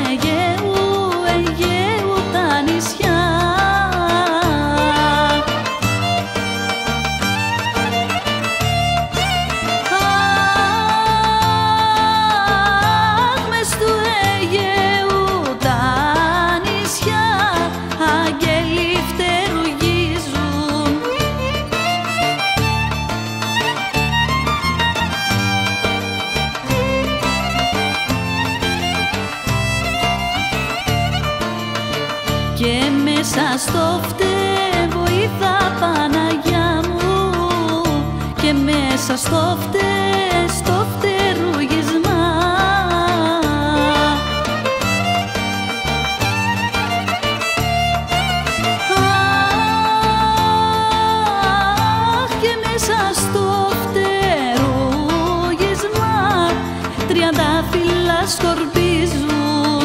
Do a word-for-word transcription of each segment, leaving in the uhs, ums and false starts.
Αιγαίου, Αιγαίου τα νησιά. Αχ, μες του Αιγαίου τα νησιά, αγγέλοι φτερουγίζουν. Και μέσα στο φτέ βοήθα Παναγιά μου, και μέσα στο φτέ, στο φτερουγισμά. Αχ, και μέσα στο φτερουγισμά τριαντάφυλλα σκορπίζουν.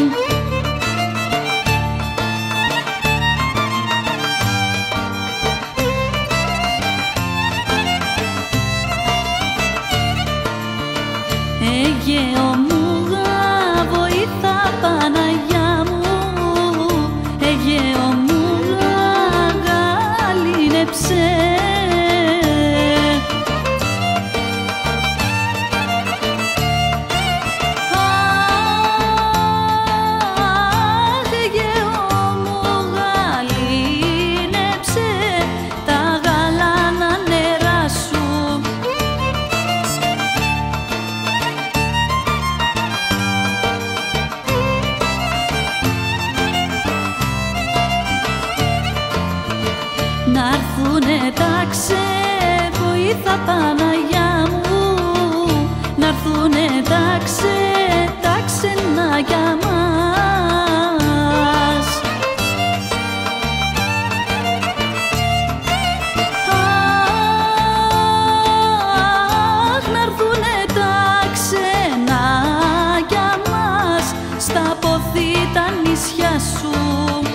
Αιγαίο μου βοήθα Παναγιά μου, Αιγαίο μου γαλήνεψε. Αχ, Αιγαίο μου γαλήνεψε τα γαλάνα νερά σου. Να'ρθουνε τα ξεβοήθα Παναγιά μου, να'ρθουνε τα ξε, τα ξενάκια μας. Αχ, να'ρθουνε τα ξενάκια μας, στα ποθή τα νησιά σου.